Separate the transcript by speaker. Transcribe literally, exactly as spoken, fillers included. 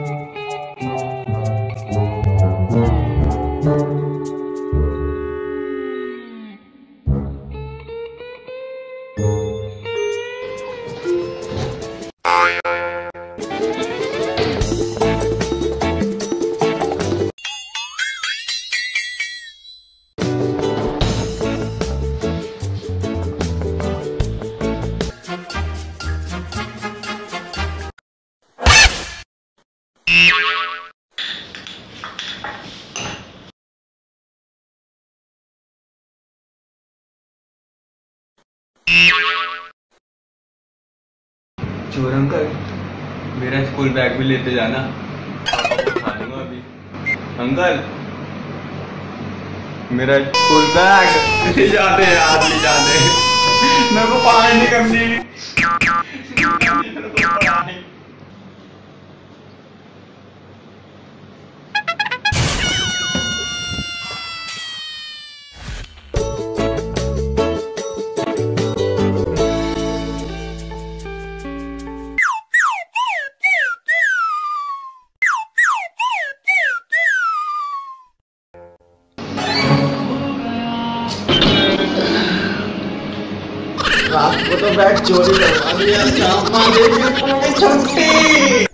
Speaker 1: चोर अंकल, मेरा school bag भी लेते जाना, पापा को उठा लूंगा अभी। अंकल, मेरा स्कूल बैग ले जाते यार, ले जाते। मेरे को पढ़ाई नहीं करनी।
Speaker 2: रात को तो बैग चोरी करवा दिया, छुट्टी।